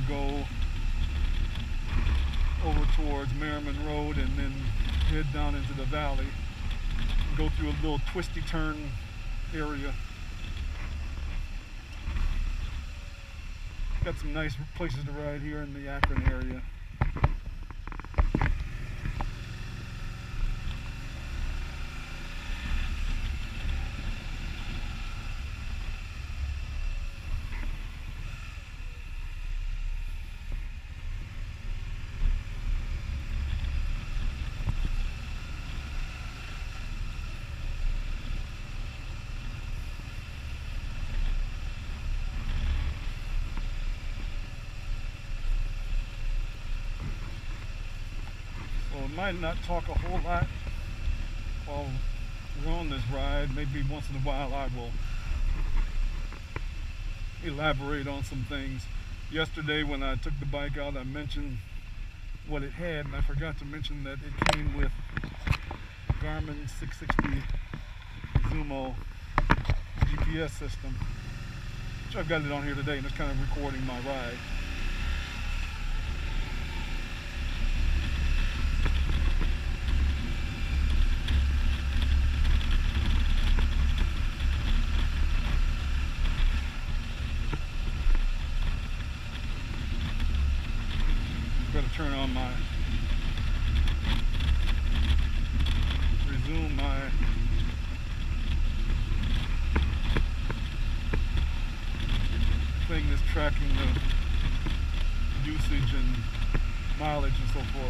go over towards Merriman Road and then head down into the valley and go through a little twisty turn area. Got some nice places to ride here in the Akron area. Might not talk a whole lot while we're on this ride. Maybe once in a while I will elaborate on some things. Yesterday when I took the bike out, I mentioned what it had, and I forgot to mention that it came with Garmin 660 Zumo GPS system, which I've got it on here today, and it's kind of recording my ride. Turn on resume my thing that's tracking the usage and mileage and so forth.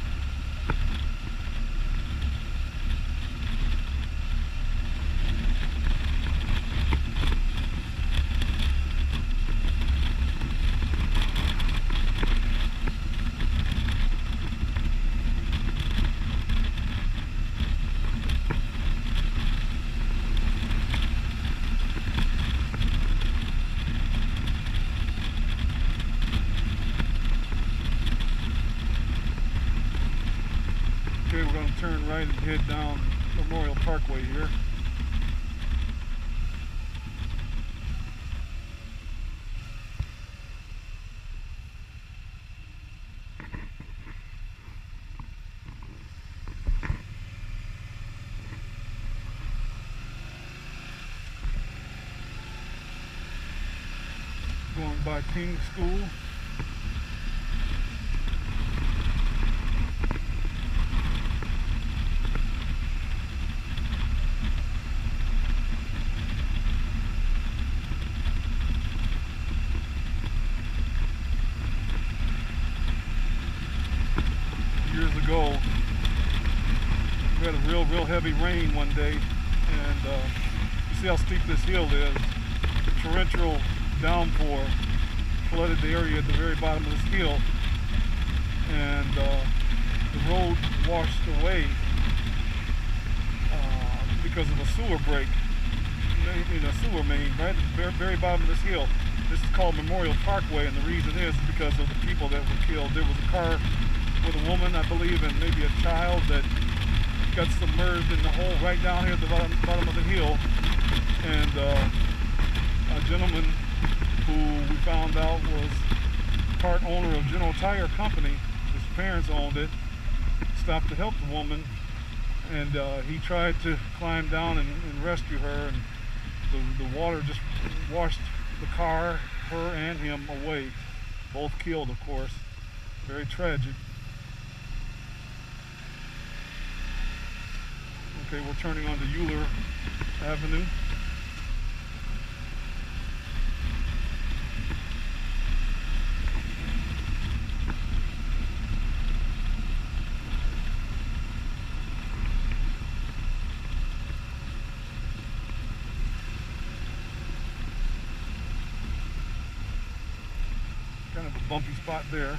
Okay, we're going to turn right and head down Memorial Parkway here. Going by King School. Years ago, we had a real heavy rain one day, and you see how steep this hill is. The torrential downpour flooded the area at the very bottom of this hill, and the road washed away because of a sewer break in a sewer main right at the very bottom of this hill. This is called Memorial Parkway, and the reason is because of the people that were killed. There was a car with a woman, I believe, and maybe a child that got submerged in the hole right down here at the bottom of the hill. And a gentleman who we found out was part owner of General Tire Company, his parents owned it, stopped to help the woman, and he tried to climb down and rescue her, and the water just washed the car, her and him away. Both killed, of course. Very tragic. Okay, we're turning onto Euler Avenue. Kind of a bumpy spot there.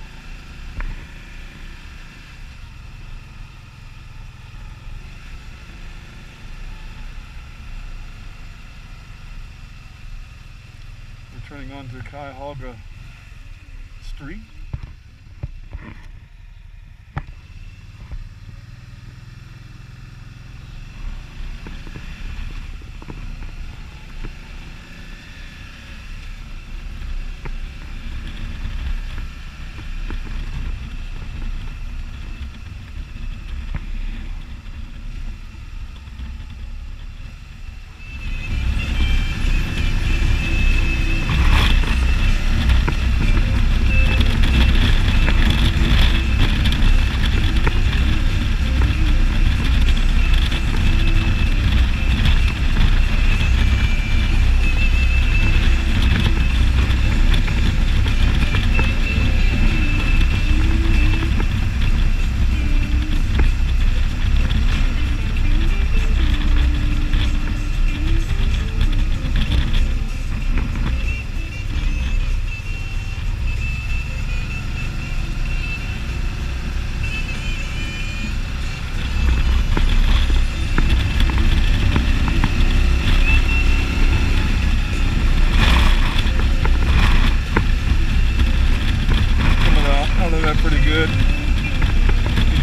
Turning onto Cuyahoga Street.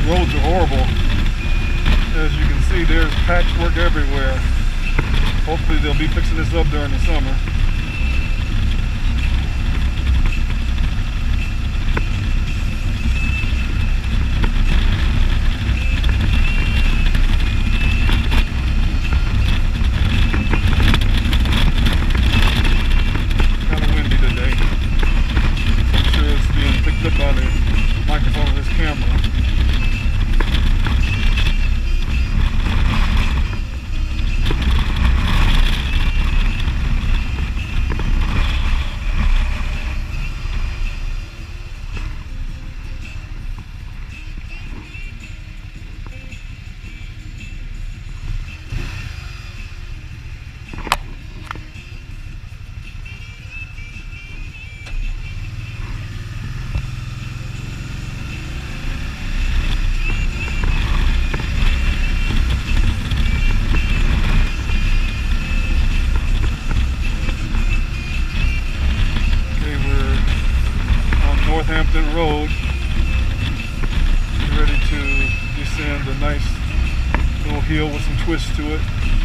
Roads are horrible. As you can see, there's patchwork everywhere. Hopefully they'll be fixing this up during the summer. Kind of windy today. I'm sure it's being picked up by the microphone of this camera. Northampton Road, ready to descend a nice little hill with some twists to it.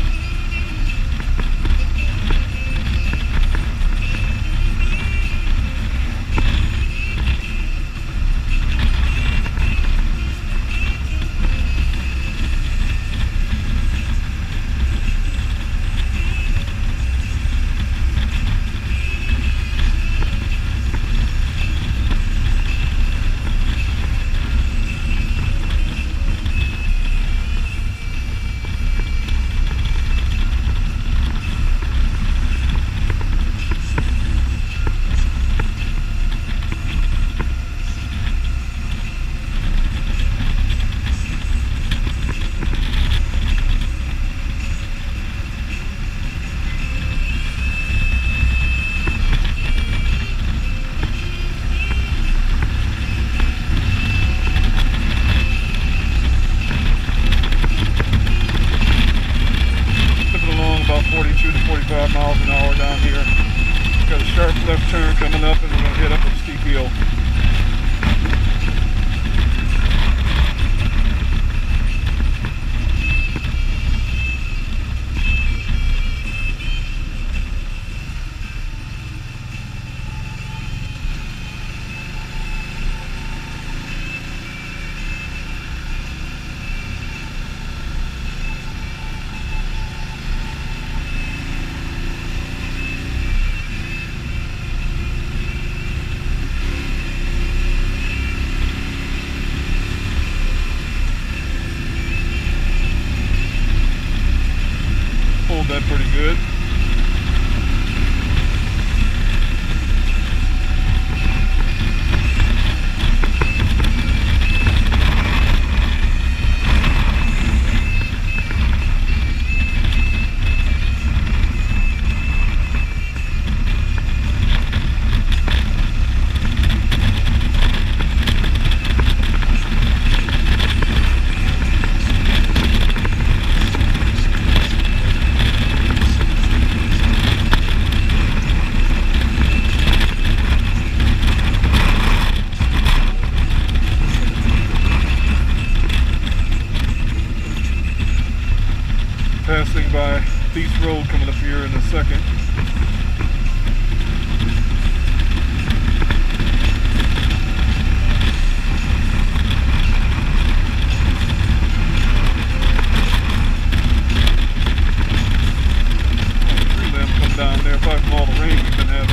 About 42 to 45 miles an hour down here. Got a sharp left turn coming up and we're going to head up a steep hill. Pulled that pretty good. Passing by Beach Road coming up here in a second. Tree limb come down there, probably from all the rain we've been having.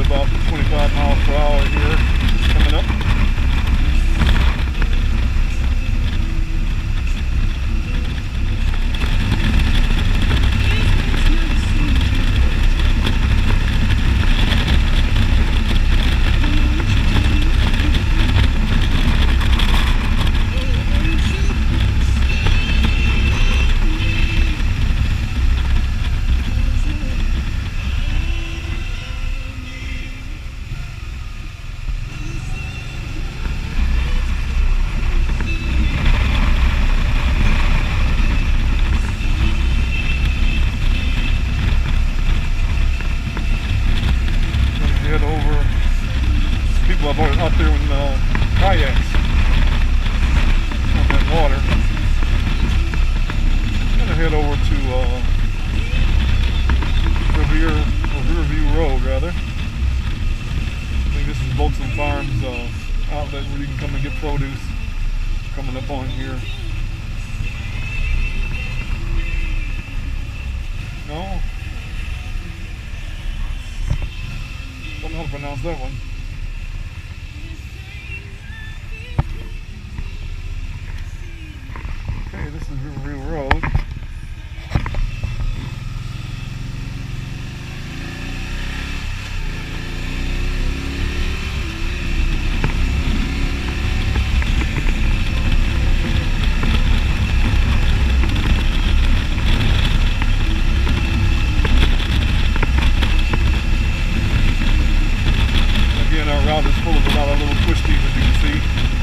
about 25 miles per hour here coming up. Out there in kayaks on that water. I'm gonna head over to Riverview Road, rather. I think this is Boats and Farms outlet where you can come and get produce. Coming up on here. No, don't know how to pronounce that one. Okay, this is Riverview Road. Again, our route is full of a lot of little twisties, as you can see.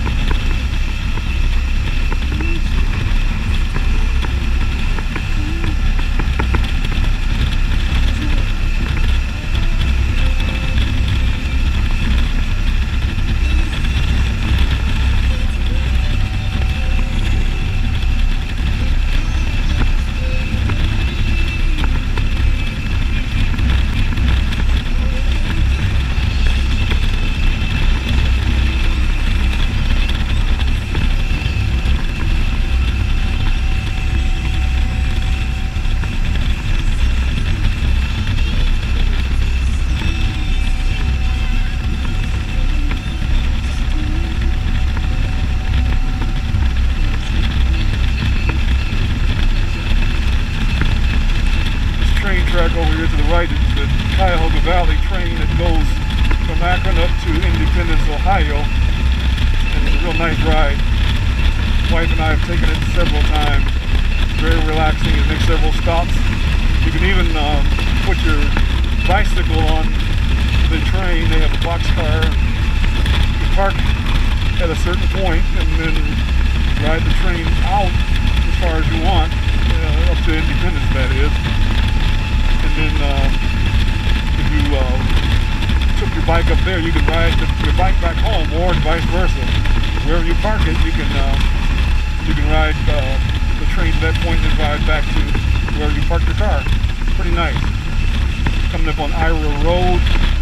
Track over here to the right is the Cuyahoga Valley train that goes from Akron up to Independence, Ohio, and it's a real nice ride. Wife and I have taken it several times. Very relaxing. It makes several stops. You can even put your bicycle on the train. They have a boxcar. You park at a certain point and then ride the train out as far as you want, up to Independence, that is. And then if you took your bike up there, you can ride your bike back home, or vice versa. Wherever you park it, you can ride the train to that point and then ride back to wherever you parked your car. Pretty nice. Coming up on Ira Road.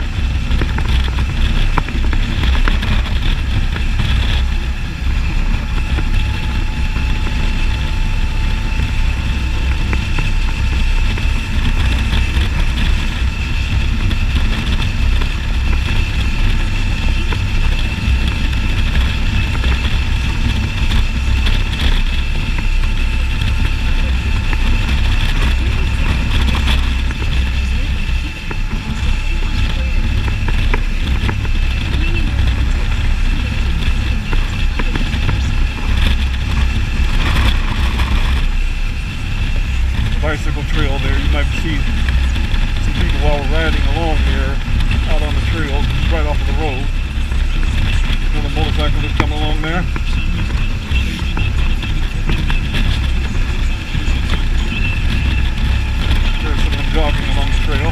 Bicycle trail there. You might see some people while we're riding along here out on the trail, just right off of the road. Another motorcyclist coming along there. There's someone jogging along the trail.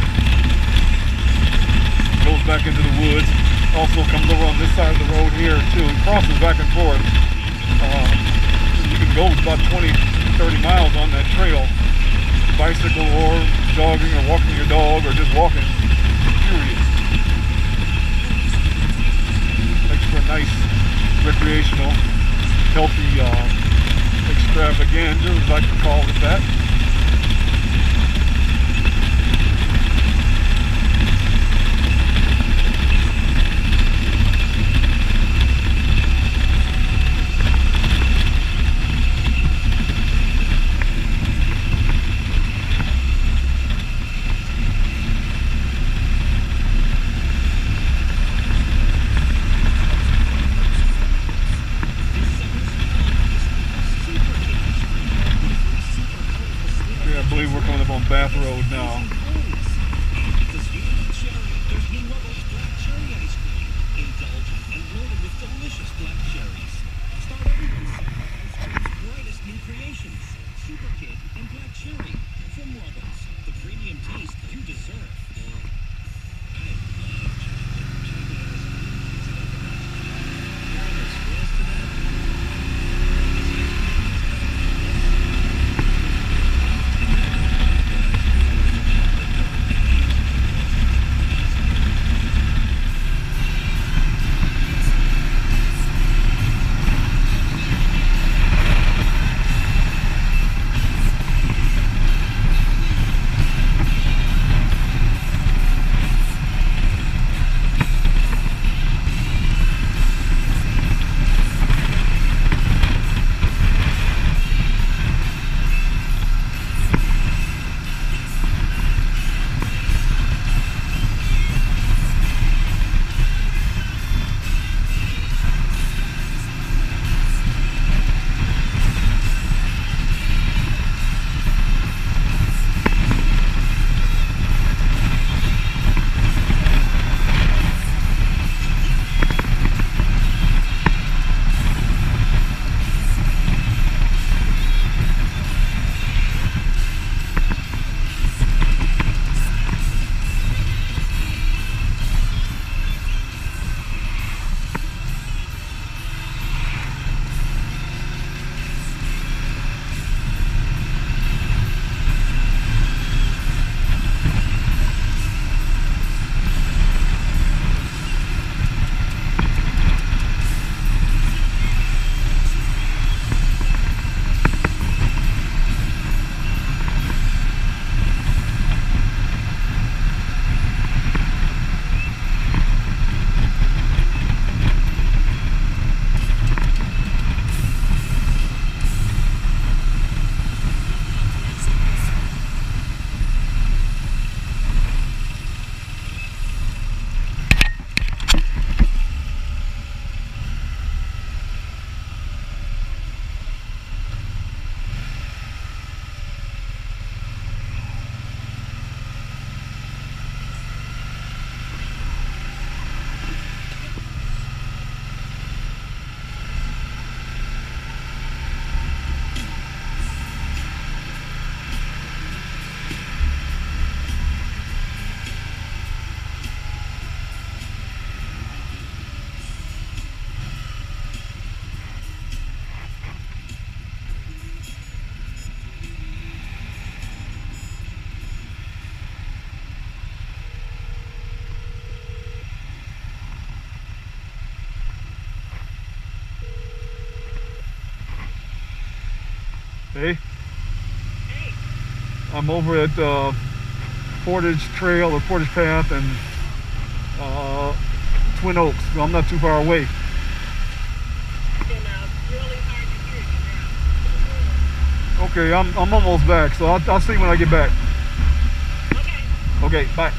Goes back into the woods. Also comes over on this side of the road here too. It crosses back and forth. You can go about 20-30 miles on that trail. Bicycle or jogging or walking your dog or just walking, period. Makes for a nice recreational, healthy extravaganza, as I like to call it that. Hey, Hey. I'm over at Portage Trail or Portage Path and Twin Oaks. So I'm not too far away. And really hard to hear you now. Okay, I'm almost back, so I'll see when I get back. Okay. Okay, bye.